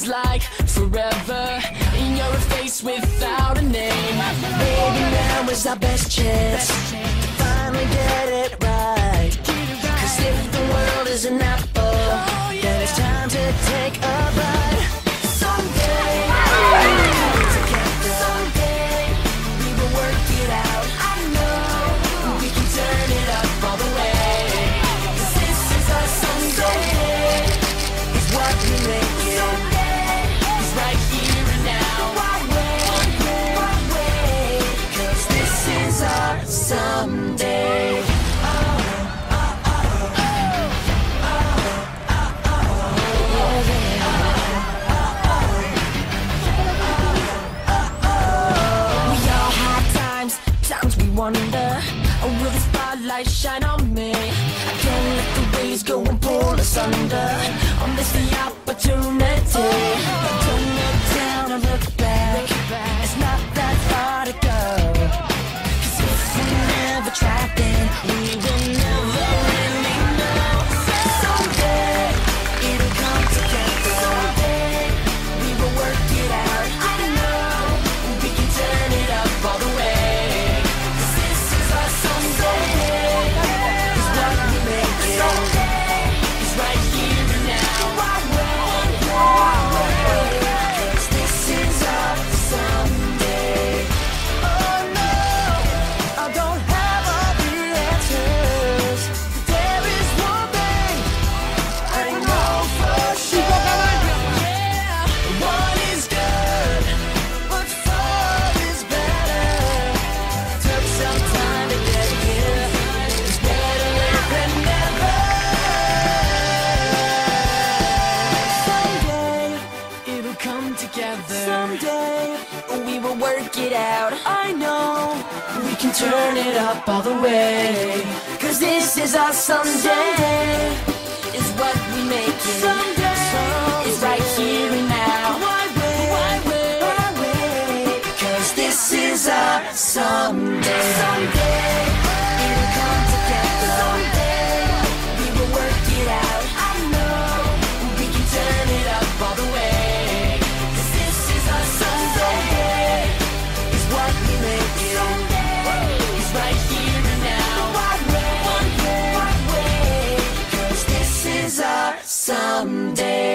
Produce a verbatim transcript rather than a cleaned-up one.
feels like forever, and you're a face without a name. Baby, now is our best chance to finally get it right. Cause if the world is an apple, then it's time to take a bite. Someday, someday, we will work it out. I know we can turn it up all the way. Cause this is our someday, is what we make it. It's right here and now. Why wait, why wait? Cause this is our someday. Wonder, or will the spotlight shine on me? I can't let the rays go and pull us under. I'll miss the opportunity. Don't look down or look back. It's not that far to go. Cause if we never try, then we will never really know. Someday, it'll come together. Someday, we will work it out. I know we can turn it up all the way. Someday, we will work it out. I know we can turn it up all the way. Cause this is our someday, is what we make it. Someday, it's right here and now. Why wait, why wait, why wait? Cause this is our someday. Someday, it'll come together. Someday, we will work it out. I know we can turn it up all the way. Someday.